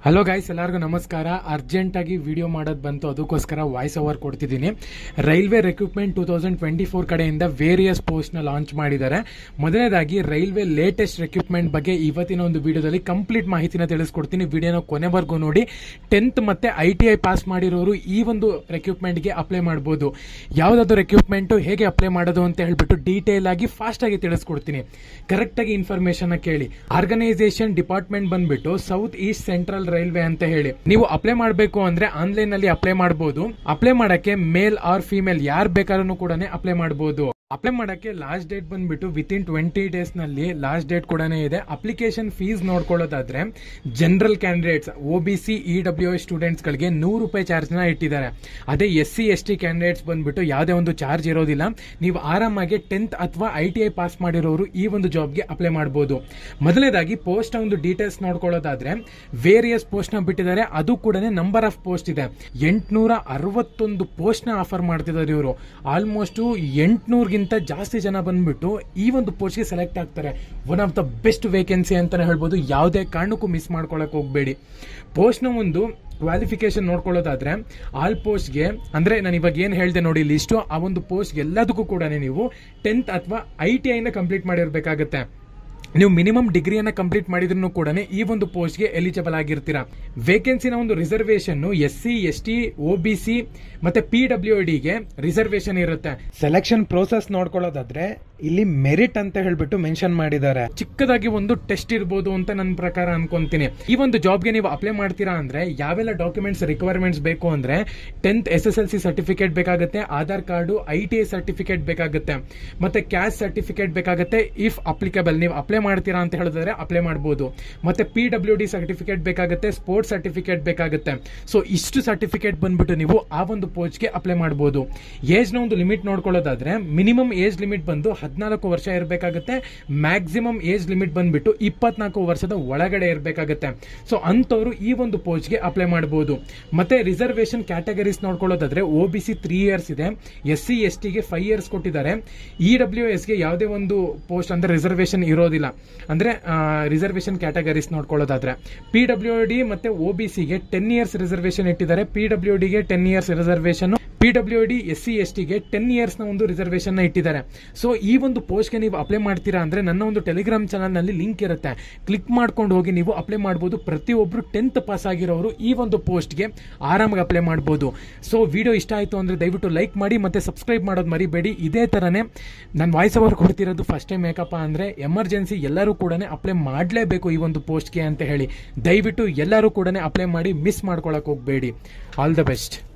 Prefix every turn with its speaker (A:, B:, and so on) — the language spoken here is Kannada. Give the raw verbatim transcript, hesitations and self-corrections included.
A: ಹಲೋ ಗೈಸ್, ಎಲ್ಲರಿಗೂ ನಮಸ್ಕಾರ. ಅರ್ಜೆಂಟ್ ಆಗಿ ವಿಡಿಯೋ ಮಾಡೋದು ಬಂತು, ಅದಕ್ಕೋಸ್ಕರ ವಾಯ್ಸ್ ಓವರ್ ಕೊಡ್ತಿದ್ದೀನಿ. Railway recruitment two thousand twenty four ಕಡೆಯಿಂದ ವೇರಿಯಸ್ ಪೋಸ್ಟ್ ನ ಲಾಂಚ್ ಮಾಡಿದ್ದಾರೆ. ಮೊದಲನೇದಾಗಿ ರೈಲ್ವೆ ಲೇಟೆಸ್ಟ್ ರಿಕ್ರೂಟ್ಮೆಂಟ್ ಬಗ್ಗೆ ಇವತ್ತಿನ ಒಂದು ವಿಡಿಯೋದಲ್ಲಿ ಕಂಪ್ಲೀಟ್ ಮಾಹಿತಿನ ತಿಳಿಸ್ಕೊಡ್ತೀನಿ. ವಿಡಿಯೋನ ಕೊನೆವರೆಗೂ ನೋಡಿ. ಟೆಂತ್ ಮತ್ತೆ ಐ ಟಿ ಐ ಪಾಸ್ ಮಾಡಿರೋರು ಈ ಒಂದು ರಿಕ್ರೂಟ್ಮೆಂಟ್ ಗೆ ಅಪ್ಲೈ ಮಾಡಬಹುದು. ಯಾವ್ದಾದ್ರು ರಿಕ್ರೂಟ್ಮೆಂಟ್ ಹೇಗೆ ಅಪ್ಲೈ ಮಾಡೋದು ಅಂತ ಹೇಳ್ಬಿಟ್ಟು ಡೀಟೇಲ್ ಆಗಿ ಫಾಸ್ಟ್ ಆಗಿ ತಿಳಿಸ್ಕೊಡ್ತೀನಿ. ಕರೆಕ್ಟ್ ಆಗಿ ಇನ್ಫಾರ್ಮೇಶನ್ ಕೇಳಿ. ಆರ್ಗನೈಸೇಷನ್ ಡಿಪಾರ್ಟ್ಮೆಂಟ್ ಬಂದ್ಬಿಟ್ಟು ಸೌತ್ ಈಸ್ಟ್ ಸೆಂಟ್ರಲ್ ರೈಲ್ವೆ ಅಂತ ಹೇಳಿ. ನೀವು ಅಪ್ಲೈ ಮಾಡಬೇಕು ಅಂದ್ರೆ ಆನ್ಲೈನ್ ನಲ್ಲಿ ಅಪ್ಲೈ ಮಾಡಬಹುದು. ಅಪ್ಲೈ ಮಾಡಕ್ಕೆ ಮೇಲ್ ಆರ್ ಫಿಮೇಲ್ ಯಾರು ಬೇಕಾದ್ರೂ ಕೂಡ ಅಪ್ಲೈ ಮಾಡಬಹುದು. ಅಪ್ಲೈ ಮಾಡಕ್ಕೆ ಲಾಸ್ಟ್ ಡೇಟ್ ಬಂದ್ಬಿಟ್ಟು ವಿತ್ ಇನ್ ಟ್ವೆಂಟಿ ಡೇಸ್ ನಲ್ಲಿ ಲಾಸ್ಟ್ ಡೇಟ್ ಕೂಡ ಇದೆ. ಅಪ್ಲಿಕೇಶನ್ ಫೀಸ್ ನೋಡ್ಕೊಳ್ಳೋದಾದ್ರೆ general candidates, O B C, E W S students ಗಳಿಗೆ ನೂರು ರೂಪಾಯಿ ಚಾರ್ಜ್ ನ ಇಟ್ಟಿದ್ದಾರೆ. ಅದೇ S C S T candidates ಬಂದ್ಬಿಟ್ಟು ಯಾವುದೇ ಒಂದು ಚಾರ್ಜ್ ಇರೋದಿಲ್ಲ. ನೀವು ಆರಾಮಾಗಿ ಟೆಂತ್ ಅಥವಾ ಐ ಟಿ ಐ ಪಾಸ್ ಮಾಡಿರೋರು ಈ ಒಂದು ಜಾಬ್ಗೆ ಅಪ್ಲೈ ಮಾಡಬಹುದು. ಮೊದಲನೇದಾಗಿ ಪೋಸ್ಟ್ ಒಂದು ಡೀಟೇಲ್ಸ್ ನೋಡ್ಕೊಳ್ಳೋದಾದ್ರೆ ವೇರಿಯಸ್ ಪೋಸ್ಟ್ ನ ಬಿಟ್ಟಿದ್ದಾರೆ. ಅದು ಕೂಡ ನಂಬರ್ ಆಫ್ ಪೋಸ್ಟ್ ಇದೆ. ಎಂಟುನೂರ ಅರವತ್ತೊಂದು ಪೋಸ್ಟ್ ನ ಆಫರ್ ಮಾಡ್ತಿದ್ದಾರೆ ಇವರು. ಆಲ್ಮೋಸ್ಟ್ ಎಂಟುನೂರ ಜಾಸ್ತಿ ಜನ ಬಂದ್ಬಿಟ್ಟು ಈ ಒಂದು ಪೋಸ್ಟ್ ಗೆ ಸೆಲೆಕ್ಟ್ ಆಗ್ತಾರೆ. One of the best vacancy ಅಂತಾನೆ ಹೇಳ್ಬೋದು. ಯಾವುದೇ ಕಾರಣಕ್ಕೂ ಮಿಸ್ ಮಾಡ್ಕೊಳಕ್ ಹೋಗಬೇಡಿ. ಪೋಸ್ಟ್ ನ ಒಂದು ಕ್ವಾಲಿಫಿಕೇಶನ್ ನೋಡ್ಕೊಳ್ಳೋದಾದ್ರೆ ಆಲ್ ಪೋಸ್ಟ್ ಗೆ, ಅಂದ್ರೆ ನಾನು ಇವಾಗ ಏನ್ ಹೇಳ್ದೆ ನೋಡಿ ಲಿಸ್ಟ್, ಆ ಒಂದು ಪೋಸ್ಟ್ ಎಲ್ಲದಕ್ಕೂ ಕೂಡ ನೀವು ಟೆಂತ್ ಅಥವಾ ಐ ಟಿ ಐ ನ ಕಂಪ್ಲೀಟ್ ಮಾಡಿರ್ಬೇಕಾಗತ್ತೆ. ನೀವು ಮಿನಿಮಮ್ ಡಿಗ್ರಿಯನ್ನ ಕಂಪ್ಲೀಟ್ ಮಾಡಿದ್ರು ಕೂಡ ಈ ಒಂದು ಪೋಸ್ಟ್ ಗೆ ಎಲಿಜಿಬಲ್ ಆಗಿರ್ತೀರಾ. ವೇಕೆನ್ಸಿನ ಒಂದು reservation S C, S T, O B C ಮತ್ತೆ ಪಿ ಡಬ್ಲ್ಯೂ ಡಿ ಗೆ ರಿಸರ್ವೇಶನ್ ಇರುತ್ತೆ. ಸೆಲೆಕ್ಷನ್ ಪ್ರೋಸೆಸ್ ನೋಡ್ಕೊಳ್ಳೋದಾದ್ರೆ ಇಲ್ಲಿ ಮೆರಿಟ್ ಅಂತ ಹೇಳ್ಬಿಟ್ಟು ಮೆನ್ಷನ್ ಮಾಡಿದ್ದಾರೆ. ಚಿಕ್ಕದಾಗಿ ಒಂದು ಟೆಸ್ಟ್ ಇರಬಹುದು ಅಂತ ನನ್ನ ಪ್ರಕಾರ ಅನ್ಕೊಂತೀನಿ. ಈ ಒಂದು ಜಾಬ್ಗೆ ನೀವು ಅಪ್ಲೈ ಮಾಡ್ತೀರಾ ಅಂದ್ರೆ ಯಾವೆಲ್ಲ ಡಾಕ್ಯುಮೆಂಟ್ಸ್ ರಿಕ್ವೈರ್ಮೆಂಟ್ಸ್ ಬೇಕು ಅಂದ್ರೆ tenth S S L C certificate ಬೇಕಾಗುತ್ತೆ, Aadhaar card, I T I certificate ಬೇಕಾಗುತ್ತೆ, ಮತ್ತೆ ಕ್ಯಾಸ್ಟ್ ಸರ್ಟಿಫಿಕೇಟ್ ಬೇಕಾಗುತ್ತೆ. ಇಫ್ ಅಪ್ಲಿಕಬಲ್ ನೀವು ಅಪ್ಲೈ ಮಾಡ್ತೀರಾ ಅಂತ ಹೇಳಿದ್ರೆ ಅಪ್ಲೈ ಮಾಡಬಹುದು. ಮತ್ತೆ ಪಿ ಡಬ್ಲ್ಯೂ ಡಿ ಸರ್ಟಿಫಿಕೇಟ್ ಬೇಕಾಗುತ್ತೆ, ಸ್ಪೋರ್ಟ್ಸ್ ಸರ್ಟಿಫಿಕೇಟ್ ಬೇಕಾಗುತ್ತೆ. ಸೊ ಇಷ್ಟು ಸರ್ಟಿಫಿಕೇಟ್ ಬಂದ್ಬಿಟ್ಟು ನೀವು ಆ ಒಂದು ಪೋಸ್ಟ್ ಗೆ ಅಪ್ಲೈ ಮಾಡಬಹುದು. ಏಜ್ ನ ಒಂದು ಲಿಮಿಟ್ ನೋಡ್ಕೊಳ್ಳೋದಾದ್ರೆ ಮಿನಿಮಮ್ ಏಜ್ ಲಿಮಿಟ್ ಬಂದು ಹದಿನಾಲ್ಕು ವರ್ಷ ಇರಬೇಕಾಗುತ್ತೆ. ಮ್ಯಾಕ್ಸಿಮಮ್ ಏಜ್ ಲಿಮಿಟ್ ಬಂದ್ಬಿಟ್ಟು ಇಪ್ಪತ್ನಾಲ್ಕು ವರ್ಷದ ಒಳಗಡೆ ಇರಬೇಕಾಗುತ್ತೆ. ಸೊ ಅಂತವರು ಈ ಒಂದು ಪೋಸ್ಟ್ ಗೆ ಅಪ್ಲೈ ಮಾಡಬಹುದು. ಮತ್ತೆ ರಿಸರ್ವೇಶನ್ ಕ್ಯಾಟಗರೀಸ್ ನೋಡ್ಕೊಳ್ಳೋದಾದ್ರೆ O B C three years ಇದೆ, ಎಸ್ ಸಿ ಎಸ್ ಟಿ ಗೆ ಫೈವ್ ಇಯರ್ಸ್ ಕೊಟ್ಟಿದ್ದಾರೆ. ಇ ಡಬ್ಲ್ಯೂ ಎಸ್ ಗೆ ಯಾವುದೇ ಒಂದು ಪೋಸ್ಟ್ ಅಂದ್ರೆ ರಿಸರ್ವೇಶನ್ ಇರೋದಿಲ್ಲ. ಅಂದ್ರೆ ರಿಸರ್ವೇಶನ್ ಕ್ಯಾಟಗರೀಸ್ ನೋಡ್ಕೊಳ್ಳೋದಾದ್ರೆ ಪಿ ಡಬ್ಲ್ಯೂ ಡಿ ಮತ್ತೆ ಒ ಬಿ ಸಿ ಗೆ ಟೆನ್ ಇಯರ್ಸ್ ರಿಸರ್ವೇಶನ್ ಇಟ್ಟಿದ್ದಾರೆ. ಪಿ ಡಬ್ಲ್ಯೂ ಡಿ ಗೆ ten years reservation, P W D S C S T ಗೆ ಟೆನ್ ಇಯರ್ಸ್ ನ ಒಂದು ರಿಸರ್ವೇಶನ್ ಇಟ್ಟಿದ್ದಾರೆ. ಸೊ ಈ ಒಂದು ಪೋಸ್ಟ್ ಗೆ ನೀವು ಅಪ್ಲೈ ಮಾಡ್ತೀರಾ ಅಂದ್ರೆ ನನ್ನ ಒಂದು ಟೆಲಿಗ್ರಾಮ್ ಚಾನಲ್ ನಲ್ಲಿ ಲಿಂಕ್ ಇರುತ್ತೆ, ಕ್ಲಿಕ್ ಮಾಡ್ಕೊಂಡು ಹೋಗಿ ನೀವು ಅಪ್ಲೈ ಮಾಡಬಹುದು. ಪ್ರತಿಯೊಬ್ರು ಟೆಂತ್ ಪಾಸ್ ಆಗಿರೋರು ಈ ಒಂದು ಪೋಸ್ಟ್ ಗೆ ಆರಾಮಾಗಿ ಅಪ್ಲೈ ಮಾಡಬಹುದು. ಸೊ ವಿಡಿಯೋ ಇಷ್ಟ ಆಯ್ತು ಅಂದ್ರೆ ದಯವಿಟ್ಟು ಲೈಕ್ ಮಾಡಿ ಮತ್ತೆ ಸಬ್ಸ್ಕ್ರೈಬ್ ಮಾಡೋದು ಮರಿಬೇಡಿ. ಇದೇ ತರನೇ ನಾನು ವಾಯ್ಸ್ ಓವರ್ ಕೊಡ್ತಿರೋದು ಫಸ್ಟ್ ಟೈಮ್ ಯಾಕಪ್ಪ ಅಂದ್ರೆ ಎಮರ್ಜೆನ್ಸಿ ಎಲ್ಲರೂ ಕೂಡ ಅಪ್ಲೈ ಮಾಡಲೇಬೇಕು ಈ ಒಂದು ಪೋಸ್ಟ್ ಗೆ ಅಂತ ಹೇಳಿ. ದಯವಿಟ್ಟು ಎಲ್ಲರೂ ಕೂಡ ಅಪ್ಲೈ ಮಾಡಿ ಮಿಸ್ ಮಾಡ್ಕೊಳಕ್ ಹೋಗಬೇಡಿ. All the best.